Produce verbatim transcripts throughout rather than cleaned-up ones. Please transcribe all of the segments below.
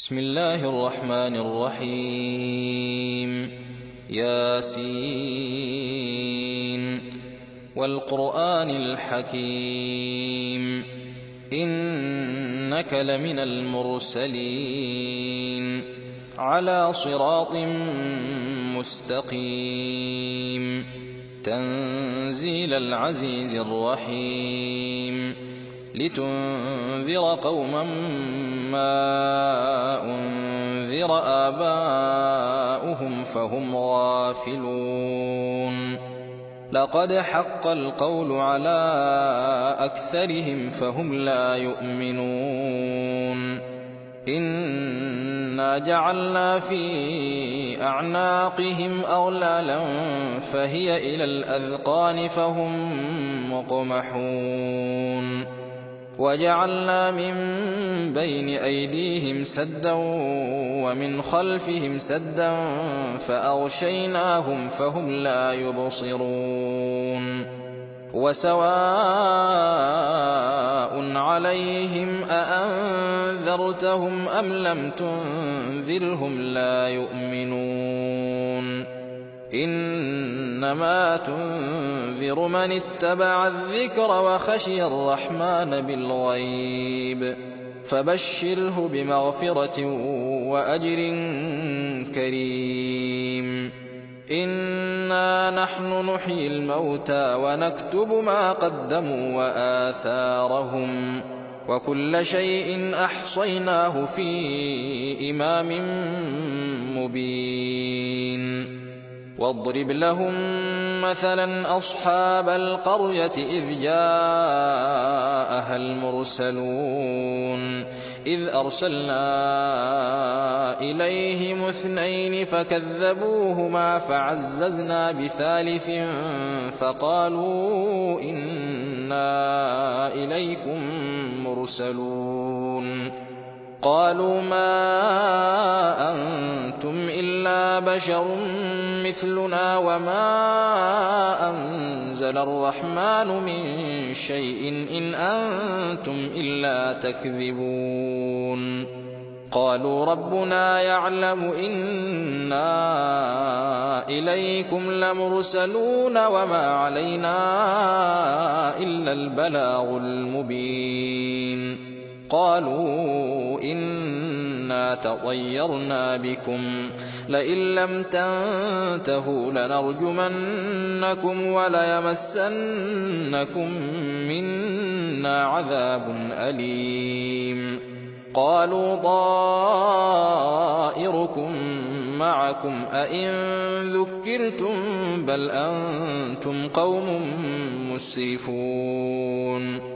بسم الله الرحمن الرحيم ياسين والقرآن الحكيم إنك لمن المرسلين على صراط مستقيم تنزيل العزيز الرحيم لتنذر قوما ما أنذر آباؤهم فهم غافلون لقد حق القول على أكثرهم فهم لا يؤمنون إنا جعلنا في أعناقهم أغلالا فهي إلى الأذقان فهم مقمحون وجعلنا من بين أيديهم سدا ومن خلفهم سدا فأغشيناهم فهم لا يبصرون وسواء عليهم أأنذرتهم أم لم تنذرهم لا يؤمنون إنما تنذر من اتبع الذكر وخشي الرحمن بالغيب فبشره بمغفرة وأجر كريم إنا نحن نحيي الموتى ونكتب ما قدموا وآثارهم وكل شيء أحصيناه في إمام مبين واضرب لهم مثلا أصحاب القرية إذ جاءها المرسلون إذ أرسلنا إليهم اثنين فكذبوهما فعززنا بثالث فقالوا إنا إليكم مرسلون قالوا ما أنتم إلا بشر مثلنا وما أنزل الرحمن من شيء إن أنتم إلا تكذبون قالوا ربنا يعلم إنا إليكم لمرسلون وما علينا إلا البلاغ المبين قالوا إنا تطيرنا بكم لئن لم تنتهوا لنرجمنكم وليمسنكم منا عذاب أليم قالوا طائركم معكم أئن ذكرتم بل أنتم قوم مسرفون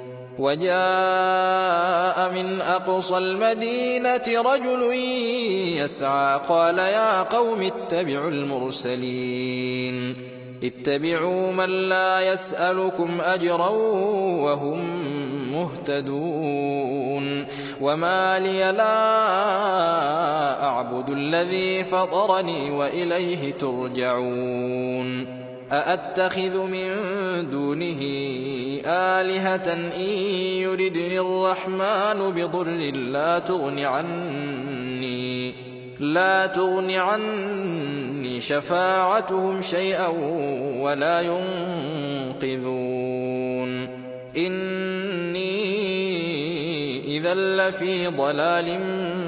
وجاء من أقصى المدينة رجل يسعى قال يا قوم اتبعوا المرسلين اتبعوا من لا يسألكم أجرا وهم مهتدون وما لي لا أعبد الذي فطرني وإليه ترجعون أأتخذ من دونه آلهة إن يردني الرحمن بضر لا تغن عني لا تغن عني شفاعتهم شيئا ولا ينقذون إني إذا لفي ضلال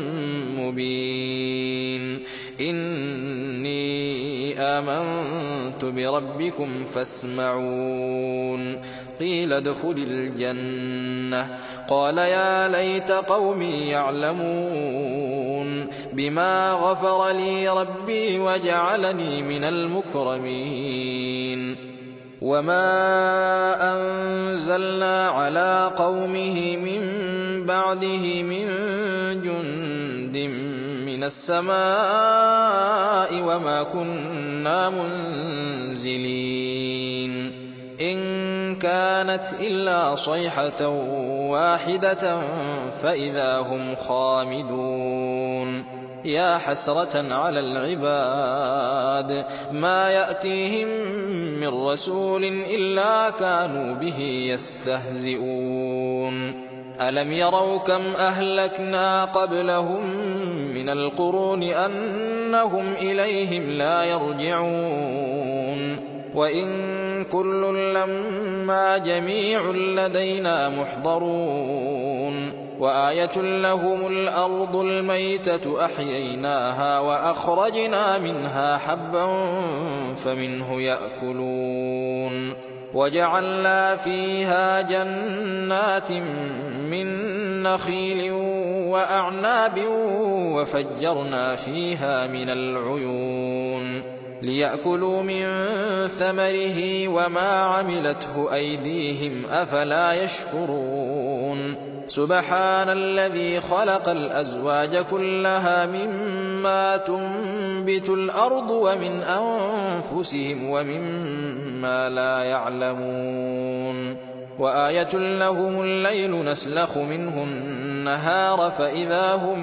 مبين إني آمنت بربكم فاسمعون قيل ادخل الجنة قال يا ليت قومي يعلمون بما غفر لي ربي وجعلني من المكرمين وما أنزلنا على قومه من بعده من جند من السماء وما كنا منزلين إن كانت إلا صيحة واحدة فإذا هم خامدون يا حسرة على العباد ما يأتيهم من رسول إلا كانوا به يستهزئون ألم يروا كم أهلكنا قبلهم من القرون أنهم إليهم لا يرجعون وإن كل لما جميع لدينا محضرون وآية لهم الأرض الميتة أحييناها وأخرجنا منها حبا فمنه يأكلون وجعلنا فيها جنات من نخيل وأعناب وفجرنا فيها من العيون ليأكلوا من ثمره وما عملته أيديهم أفلا يشكرون سبحان الذي خلق الأزواج كلها مما تنبت الأرض ومن أنفسهم ومما لا يعلمون وآية لهم الليل نسلخ منه النهار فإذا هم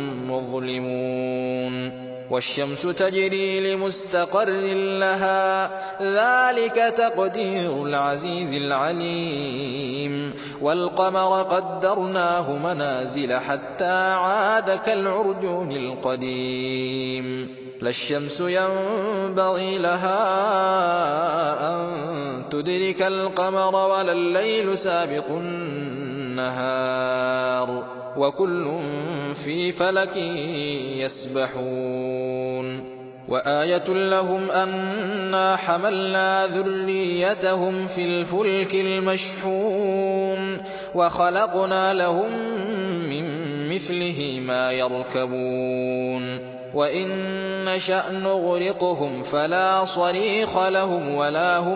مظلمون والشمس تجري لمستقر لها ذلك تقدير العزيز العليم والقمر قدرناه منازل حتى عاد كالعرجون القديم لا الشمس ينبغي لها أن تدرك القمر ولا الليل سابق النهار وكل في فلك يسبحون وآية لهم أنا حملنا ذريتهم في الفلك المشحون وخلقنا لهم من مثله ما يركبون وإن نشأ نغرقهم فلا صريخ لهم ولا هم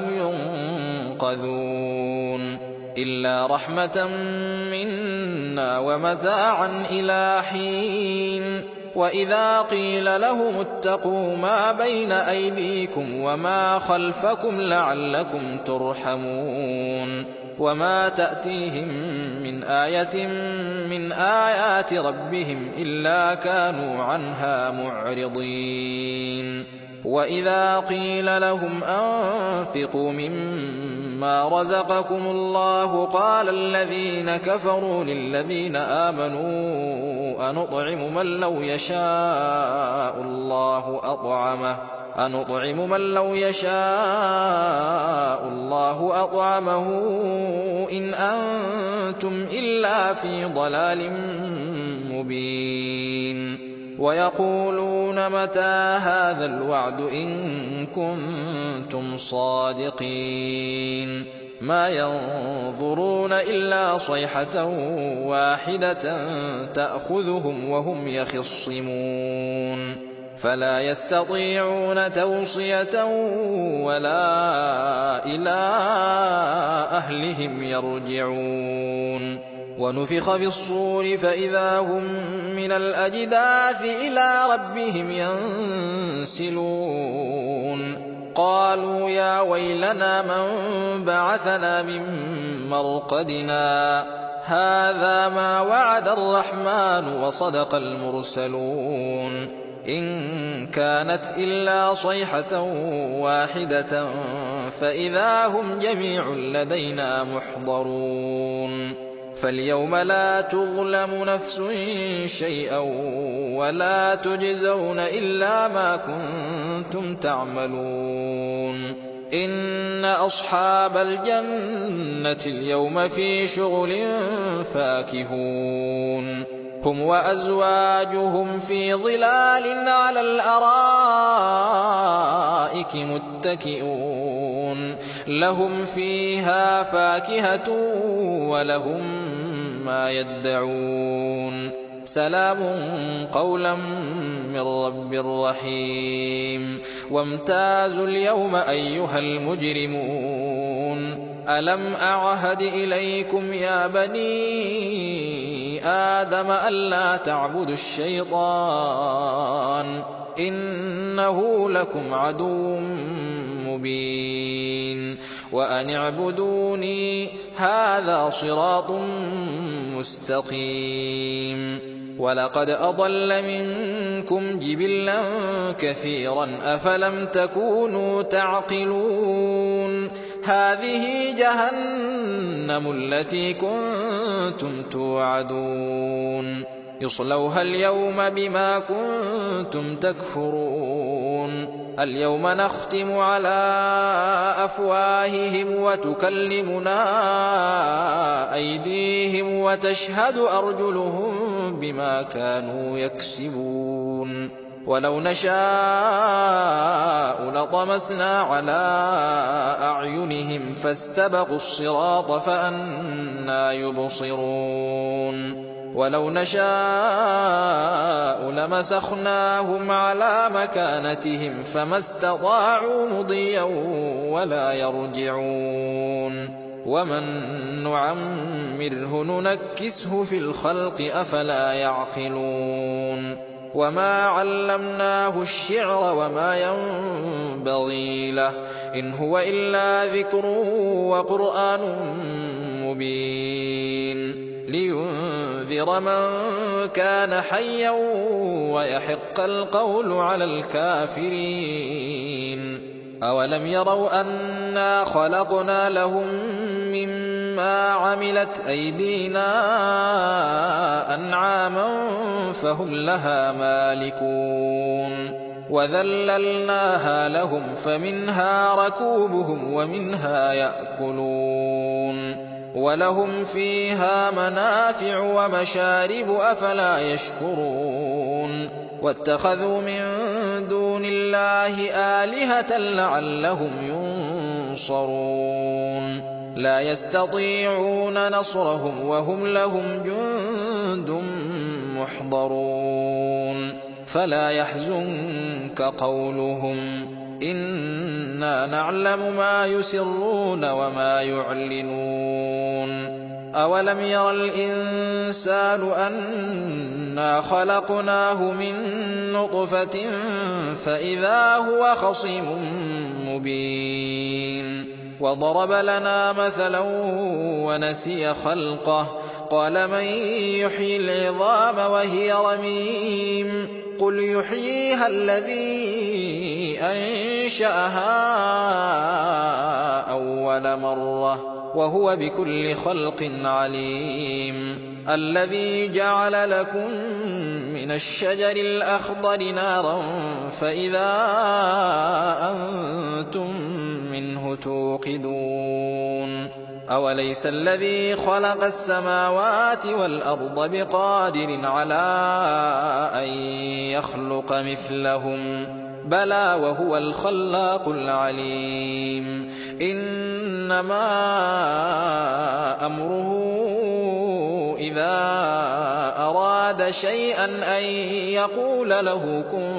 ينقذون إلا رحمة منا ومتاعا إلى حين وإذا قيل لهم اتقوا ما بين أيديكم وما خلفكم لعلكم ترحمون وما تأتيهم من آية من آيات ربهم إلا كانوا عنها معرضين وإذا قيل لهم أنفقوا مما رزقكم الله قال الذين كفروا للذين آمنوا أنطعم من لو يشاء الله أطعمه أنطعم من لو يشاء الله أطعمه إن أنتم إلا في ضلال مبين ويقولون متى هذا الوعد إن كنتم صادقين ما ينظرون إلا صيحة واحدة تأخذهم وهم يخصمون فلا يستطيعون توصية ولا إلى أهلهم يرجعون ونفخ في الصور فإذا هم من الأجداث إلى ربهم ينسلون قالوا يا ويلنا من بعثنا من مرقدنا هذا ما وعد الرحمن وصدق المرسلون إن كانت إلا صيحة واحدة فإذا هم جميع لدينا محضرون فاليوم لا تظلم نفس شيئا ولا تجزون إلا ما كنتم تعملون إن أصحاب الجنة اليوم في شغل فاكهون هم وأزواجهم في ظلال على الأرائك متكئون لهم فيها فاكهة ولهم ما يدعون سلام قولا من رب رحيم وامتازوا اليوم أيها المجرمون ألم أعهد إليكم يا بني آدم ألا تعبدوا الشيطان إنه لكم عدو مبين وأن اعبدوني هذا صراط مستقيم ولقد أضل منكم جبلا كثيرا أفلم تكونوا تعقلون هذه جهنم التي كنتم توعدون يصلوها اليوم بما كنتم تكفرون اليوم نختم على أفواههم وتكلمنا أيديهم وتشهد أرجلهم بما كانوا يكسبون ولو نشاء لطمسنا على أعينهم فاستبقوا الصراط فأنى يبصرون ولو نشاء لمسخناهم على مكانتهم فما استطاعوا مضيا ولا يرجعون ومن نعمره ننكسه في الخلق أفلا يعقلون وما علمناه الشعر وما ينبغي له إن هو إلا ذكر وقرآن مبين لينذر من كان حيا ويحق القول على الكافرين أولم يروا أنا خلقنا لهم مما عملت أيدينا أنعاما فهم لها مالكون وذللناها لهم فمنها ركوبهم ومنها يأكلون ولهم فيها منافع ومشارب أفلا يشكرون واتخذوا من دون الله آلهة لعلهم ينصرون لا يستطيعون نصرهم وهم لهم جند محضرون فلا يحزنك قولهم إنا نعلم ما يسرون وما يعلنون أولم ير الإنسان أنا خلقناه من نطفة فإذا هو خصيم مبين وضرب لنا مثلا ونسي خلقه قال من يحيي العظام وهي رميم قل يحييها الذي أنشأها أول مرة وهو بكل خلق عليم الذي جعل لكم من الشجر الأخضر نارا فإذا أنتم منه توقدون أوليس الذي خلق السماوات والأرض بقادر على أن يخلق مثلهم بلى وهو الخلاق العليم إنما أمره إذا أراد شيئا أن يقول له كن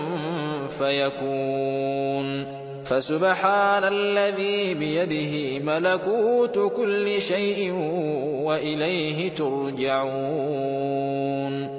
فيكون فسبحان الذي بيده ملكوت كل شيء وإليه ترجعون